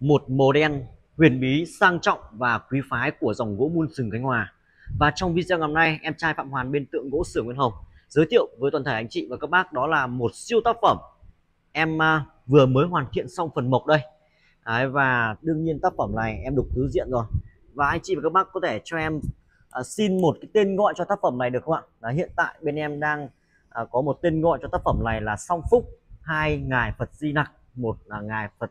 một màu đen huyền bí, sang trọng và quý phái của dòng gỗ mun sừng Khánh Hòa. Và trong video ngày hôm nay, em trai Phạm Hoàn bên Tượng Gỗ Xưởng Nguyên Hồng giới thiệu với toàn thể anh chị và các bác đó là một siêu tác phẩm em vừa mới hoàn thiện xong phần mộc đây. Đấy, và đương nhiên tác phẩm này em đục tứ diện rồi, và anh chị và các bác có thể cho em xin một cái tên gọi cho tác phẩm này được không ạ? Đấy, hiện tại bên em đang có một tên gọi cho tác phẩm này là Song Phúc, hai ngài Phật Di Lặc, một là ngài Phật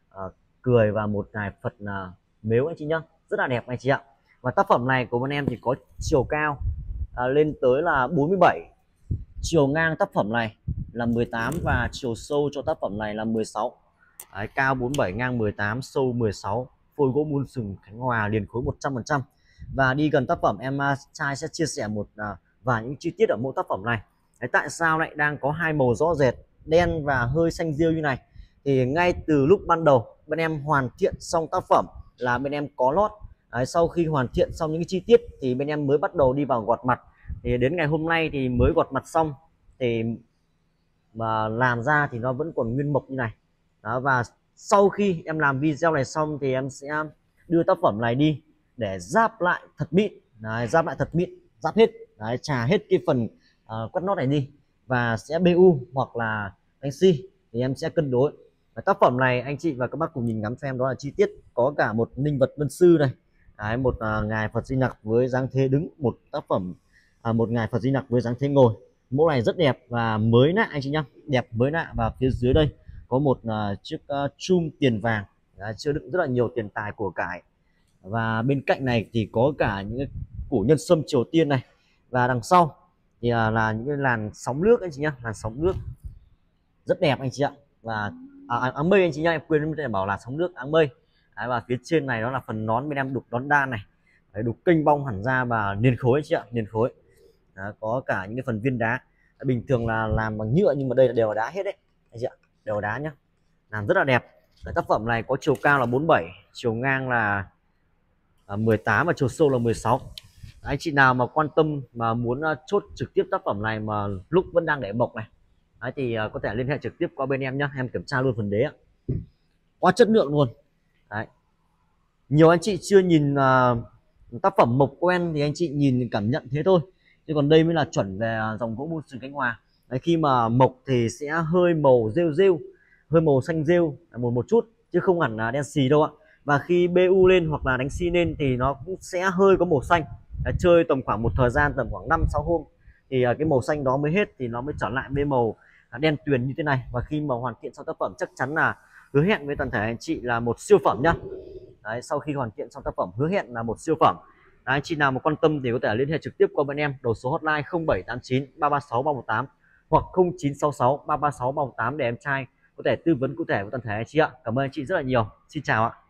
cười và một ngài Phật mếu anh chị nhá, rất là đẹp anh chị ạ. Và tác phẩm này của bên em thì có chiều cao lên tới là 47, chiều ngang tác phẩm này là 18 và chiều sâu cho tác phẩm này là 16. Đấy, cao 47, ngang 18, sâu 16, phôi gỗ mun sừng Khánh Hòa liền khối 100%. Và đi gần tác phẩm, em trai sẽ chia sẻ một vài những chi tiết ở mỗi tác phẩm này. Đấy, tại sao lại đang có hai màu rõ rệt, đen và hơi xanh riêu như này? Thì ngay từ lúc ban đầu bên em hoàn thiện xong tác phẩm là bên em có lót. Đấy, sau khi hoàn thiện xong những cái chi tiết thì bên em mới bắt đầu đi vào gọt mặt. Thì đến ngày hôm nay thì mới gọt mặt xong, thì mà làm ra thì nó vẫn còn nguyên mộc như này. Đó, và sau khi em làm video này xong thì em sẽ đưa tác phẩm này đi để ráp lại thật mịn. Đấy, ráp lại thật mịn, ráp hết. Đấy, chà hết cái phần quắt nót này đi và sẽ BU hoặc là đánh xi thì em sẽ cân đối. Và tác phẩm này anh chị và các bác cùng nhìn ngắm cho em, đó là chi tiết có cả một linh vật vân sư này. Đấy, một ngài Phật Di Lặc với dáng thế đứng, một tác phẩm một ngài Phật Di Lặc với dáng thế ngồi. Mẫu này rất đẹp và mới lạ anh chị nhá, đẹp mới lạ. Và phía dưới đây có một chiếc chum tiền vàng. Đấy, chứa đựng rất là nhiều tiền tài của cải. Và bên cạnh này thì có cả những củ nhân sâm Triều Tiên này. Và đằng sau thì là những cái làn sóng nước anh chị nhá, làn sóng nước rất đẹp anh chị ạ. Và áng mây anh chị nhá, em quên để bảo là sóng nước, áng mây. Đấy, và phía trên này đó là phần nón, bên em đục nón đan này. Đấy, đục kênh bong hẳn ra và liền khối anh chị ạ, liền khối. Đó, có cả những cái phần viên đá. Bình thường là làm bằng nhựa nhưng mà đây là đều là đá hết đấy anh chị ạ, đều là đá nhá, làm rất là đẹp. Cái tác phẩm này có chiều cao là 47, chiều ngang là 18 và chiều sâu là 16. Anh chị nào mà quan tâm mà muốn chốt trực tiếp tác phẩm này mà lúc vẫn đang để mộc này, đấy, thì có thể liên hệ trực tiếp qua bên em nhá, em kiểm tra luôn phần đế ạ. Quá chất lượng luôn. Đấy, nhiều anh chị chưa nhìn tác phẩm mộc quen thì anh chị nhìn cảm nhận thế thôi, chứ còn đây mới là chuẩn về dòng gỗ mun sừng Khánh Hòa. Đấy, khi mà mộc thì sẽ hơi màu rêu rêu, hơi màu xanh rêu một chút chứ không hẳn là đen xì đâu ạ. Và khi BU lên hoặc là đánh xi lên thì nó cũng sẽ hơi có màu xanh. Đấy, chơi tầm khoảng một thời gian tầm khoảng 5-6 hôm thì cái màu xanh đó mới hết, thì nó mới trở lại với màu đen tuyền như thế này. Và khi mà hoàn thiện xong tác phẩm chắc chắn là hứa hẹn với toàn thể anh chị là một siêu phẩm nhá. Đấy, sau khi hoàn thiện xong tác phẩm hứa hẹn là một siêu phẩm. Đấy, anh chị nào mà quan tâm thì có thể liên hệ trực tiếp qua bên em, đầu số hotline 0789 336 318 hoặc 0966 336 318 để em trai có thể tư vấn cụ thể với toàn thể anh chị ạ. Cảm ơn anh chị rất là nhiều. Xin chào ạ.